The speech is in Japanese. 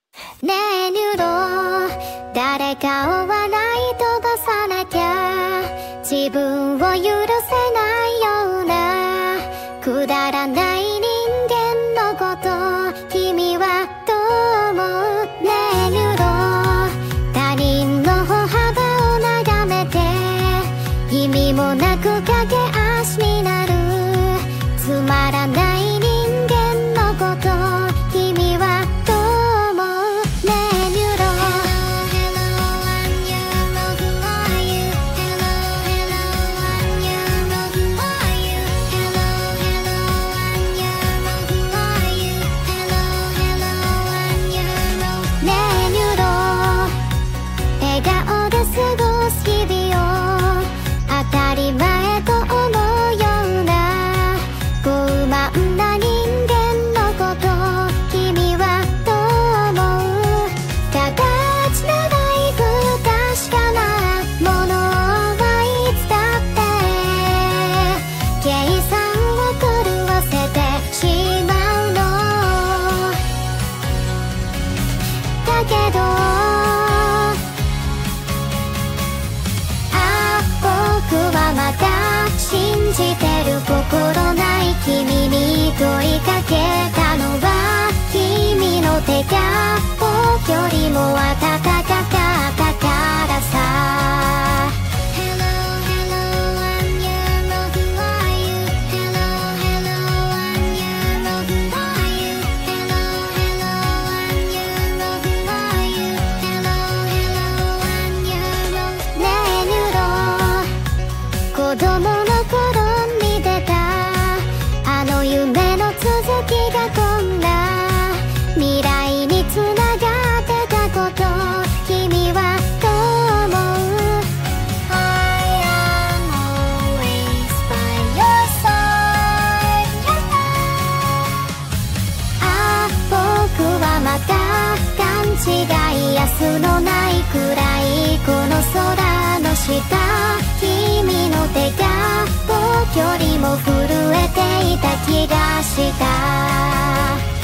ねえニューロ、誰かを笑い飛ばさなきゃ自分を許せないようなくだらない人間のこと君はどう思う？ねえニューロ、他人の歩幅を眺めて意味もなく駆け足になるつまらない人間のこと君はどう思う？ねえニューロ、 Hello, I'm you, who are you? Hello, hello, I'm you, who are you? Hello, hello, I'm you, who are you? Hello, hello, I'm you. ねえニューロ、笑顔で過ごす日々を当たり前と思うような傲慢な人間のこと君はどう思う？形のない不確かなものはいつだって計算を狂わせてしまうのだけど僕はまだ信じてる心ない君に問いかけたのは君の手が僕よりも温かかったからさ Hello, hello, I'm you, who are you? Hello, hello, I'm you, who are you? Hello, hello, I'm you, who are you? Hello, hello, I'm you. ねえニューロ、子供の頃見てたあの夢の続きがこんな未来につながってたこと君はどう思う？ I am always by your side、 僕はまた勘違い安のないくらいこの空の下君の手が僕よりも震えていた気がした